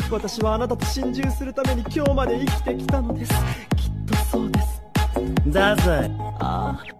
私はあなたと心中するために今日まで生きてきたのです。きっとそうです。 だぜ。 ああ。